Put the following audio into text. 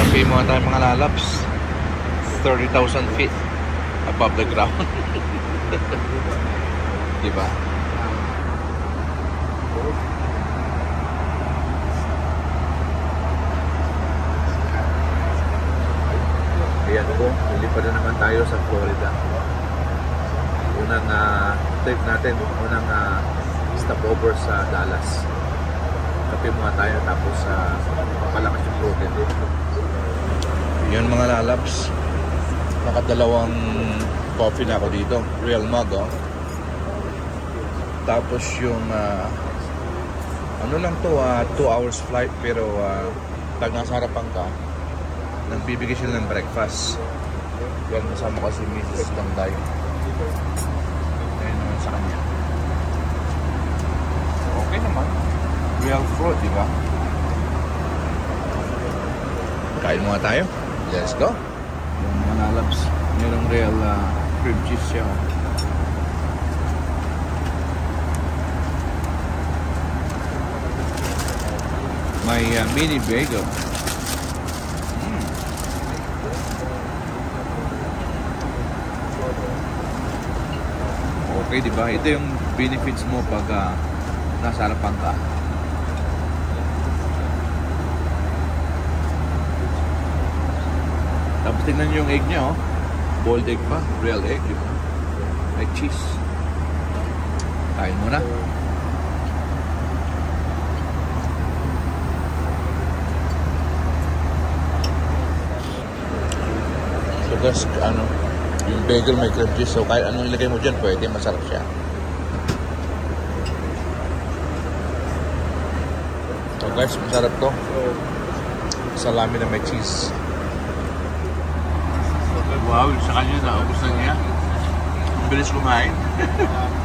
Kape muna tayo mga lalabs. 30,000 feet above the ground. Diba? Ayan po, lilipad na naman tayo sa Florida. Unang trip natin, unang stopover sa Dallas. Kape muna tayo tapos papalakas yung protein dito. Yun mga lalabs, nakadalawang coffee na ako dito, real mug tapos yung ano lang to, 2 hours flight, pero pag nasa harapan ka, nagbibigay sila ng breakfast. Yan, kasama ko si Mrs. Banday. Ayun naman sa kanya. Okay naman, real fruit, diba? Kain muna tayo. Let's go. Yung mga lalabs, merong real cream cheese siya. May mini bagel. Okay, diba? Ito yung benefits mo pag nasa harapan ka. Tapos tingnan nyo yung egg niya, boiled egg pa, real egg, diba? Like cheese. Kain muna. So guys, yung bagel may cream cheese, so kahit anong ilagay mo dyan, pwede, masarap siya. So guys, masarap to. Salami na may cheese. Wow, sa kanya naubos na niya. Ang bilis kumain.